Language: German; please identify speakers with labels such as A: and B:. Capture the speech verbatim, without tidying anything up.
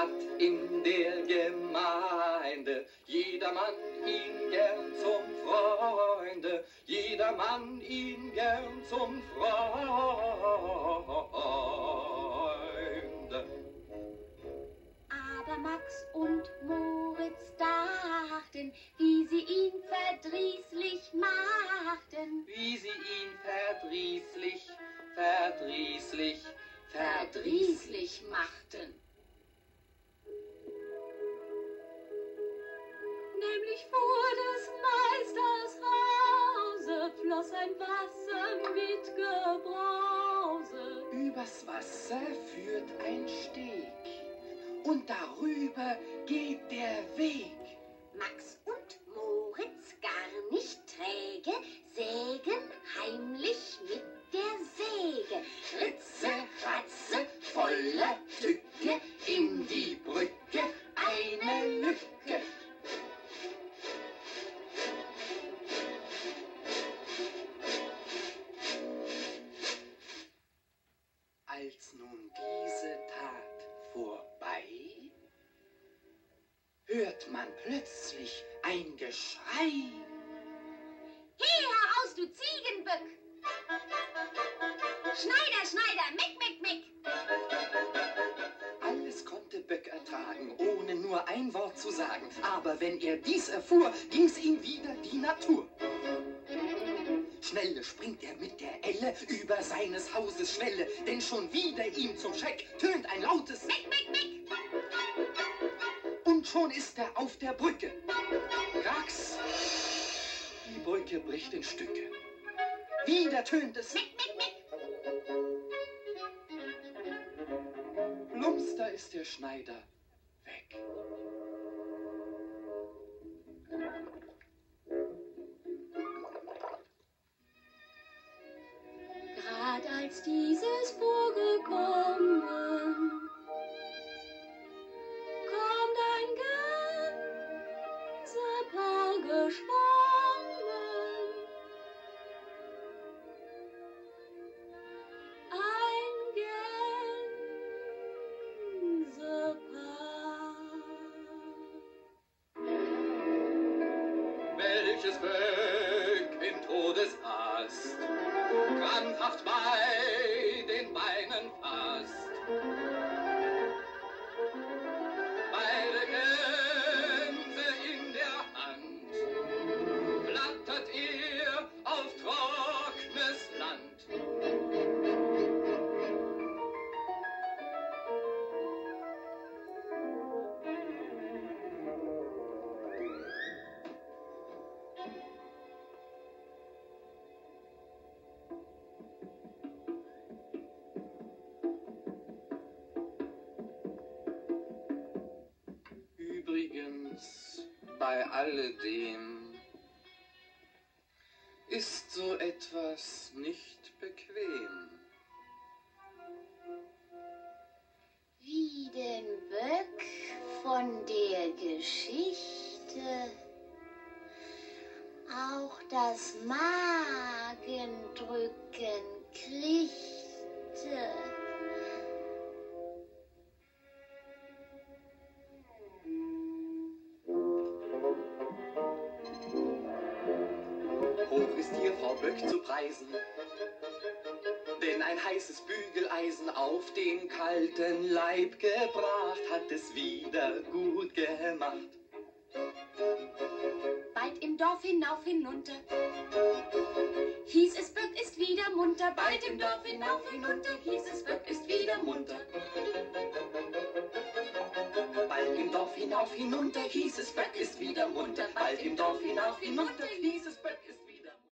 A: hat in der Gemeinde jedermann ihn gern zum Freunde, jedermann ihn gern zum Freunde.
B: Aber Max und Moritz dachten, wie sie ihn verdrießlich machten.
A: Wie sie ihn verdrießlich, verdrießlich,
B: verdrießlich machten. Nämlich vor des Meisters Hause floss ein Wasser mit Gebrause.
A: Übers Wasser führt ein Steg und darüber geht der Weg.
B: Max und Moritz, gar nicht träge, sägen heimlich mit der Säge.
A: Ritze, ratze, voller Tücke, in die Brücke eine Lücke. Als nun diese Tat vorbei, hört man plötzlich ein Geschrei.
B: Hier heraus, du Ziegenböck! Schneider, Schneider, mick, mick, mick!
A: Alles konnte Böck ertragen, ohne nur ein Wort zu sagen. Aber wenn er dies erfuhr, ging's ihm wieder die Natur. Schnelle springt er mit der Elle über seines Hauses Schwelle, denn schon wieder ihm zum Schreck tönt ein lautes
B: Mick, mick, mick!
A: Und schon ist er auf der Brücke. Kracks! Die Brücke bricht in Stücke. Wieder tönt es.
B: Mick, mick, mick!
A: Plumps, da ist der Schneider weg.
B: Grad als dieses vorgekommen, kommt ein Gänsepaar geschwommen. Ein Gänsepaar.
A: Welches Böck in Todesast krampfhaft bei den Beinen fasst. Beide Gänse in der Hand flattert ihr auf trockenes Land. Übrigens, bei alledem ist so etwas nicht bequem.
B: Wie den Böck von der Geschichte auch das Magendrücken kriegte.
A: Hoch ist dir, Frau Böck, zu preisen, denn ein heißes Bügeleisen auf den kalten Leib gebracht hat es wieder gut gemacht.
B: Bald im Dorf hinauf hinunter, hieß es, Böck ist wieder munter. Bald im Dorf hinauf hinunter, hieß es, Böck ist wieder munter.
A: Bald im Dorf hinauf hinunter hieß es, Böck ist wieder munter. Bald im Dorf hinauf hinunter hieß es, Böck